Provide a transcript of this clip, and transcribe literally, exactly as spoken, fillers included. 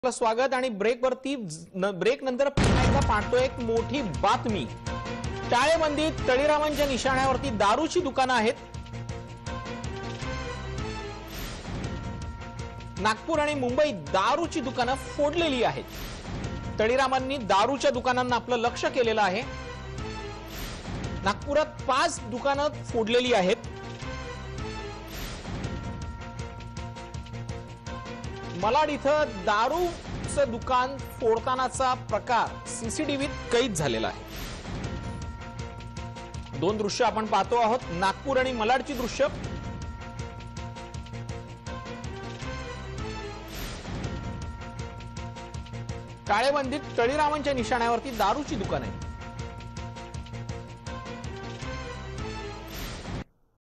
स्वागत आणि ब्रेक वरती ब्रेक नंतर पुन्हा एकदा पाहतो एक मोठी बातमी। टाळेबंदीत तळीरामांच्या निशाण्यावरती दारूची दुकानं आहेत। नागपूर आणि मुंबईत दारूची दुकानं फोडलेली आहेत। तळीरामांनी दारूच्या दुकानांना आपलं लक्ष केलेलं आहे। नागपुरात पाच दुकानं फोडलेली आहेत। मलाड इथं दारूचं दुकान फोडतानाचा प्रकार सीसीटीव्हीत कैद झालेला आहे। दोन दृश्य आपण पाहतो आहोत, नागपूर आणि मलाडची दृश्य। टाळेबंदीत तळीरामांच्या निशाण्यावरती दारूची दुकान आहे।